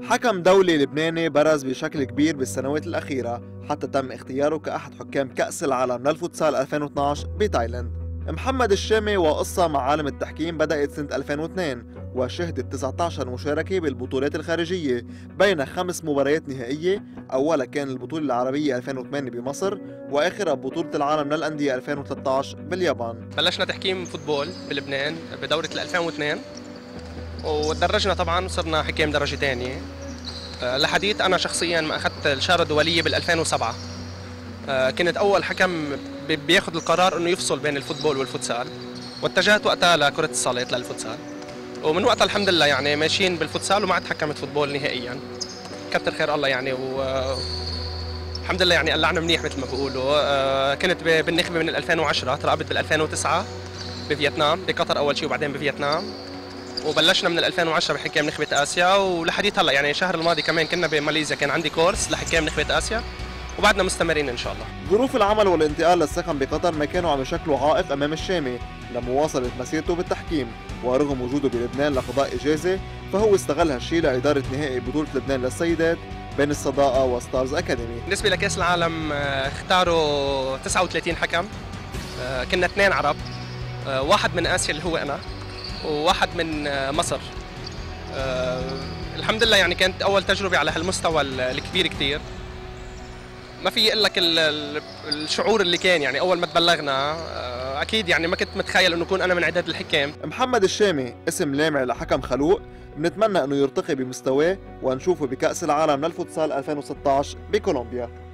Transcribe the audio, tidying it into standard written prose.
حكم دولي لبناني برز بشكل كبير بالسنوات الأخيرة حتى تم اختياره كأحد حكام كأس العالم للفوتسال 2012 بتايلاند. محمد الشامي وقصة مع عالم التحكيم بدأت سنة 2002 وشهدت 19 مشاركة بالبطولات الخارجية بين 5 مباريات نهائية. أولها كان البطولة العربية 2008 بمصر، وآخرها بطولة العالم للأندية 2013 باليابان. بلشنا تحكيم فوتبول بلبنان بدورة 2002 وتدرجنا طبعا وصرنا حكام درجة ثانية. لحديت أنا شخصيا ما أخذت الشارة الدولية بال 2007. كنت أول حكم بياخذ القرار إنه يفصل بين الفوتبول والفوتسال، واتجهت وقتها لكرة الصالات للفوتسال، ومن وقتها الحمد لله يعني ماشيين بالفوتسال وما عاد حكمت فوتبول نهائيا. كتر خير الله يعني، والحمد لله يعني قلعنا منيح مثل ما بيقولوا. كنت بالنخبة من 2010، ترقبت بال 2009 بفيتنام، بقطر أول شيء وبعدين بفيتنام، وبلشنا من 2010 بحكام نخبة آسيا، ولحديت هلا يعني الشهر الماضي كمان كنا بماليزيا، كان عندي كورس لحكام نخبة آسيا، وبعدنا مستمرين إن شاء الله. ظروف العمل والانتقال للسكن بقطر ما كانوا عم يشكلوا عائق أمام الشامي لمواصلة مسيرته بالتحكيم، ورغم وجوده بلبنان لقضاء إجازة فهو استغل هالشيء لإدارة نهائي بطولة لبنان للسيدات بين الصداقة وستارز أكاديمي. بالنسبة لكأس العالم اختاروا 39 حكم، كنا 2 عرب، واحد من آسيا اللي هو أنا، وواحد من مصر. الحمد لله يعني كانت أول تجربة على هالمستوى الكبير كتير. ما في اقول لك الشعور اللي كان يعني اول ما تبلغنا. اكيد يعني ما كنت متخيل انه اكون انا من عداد الحكام. محمد الشامي اسم لامع لحكم خلوق، بنتمنى انه يرتقي بمستواه ونشوفه بكأس العالم للفوتسال 2016 بكولومبيا.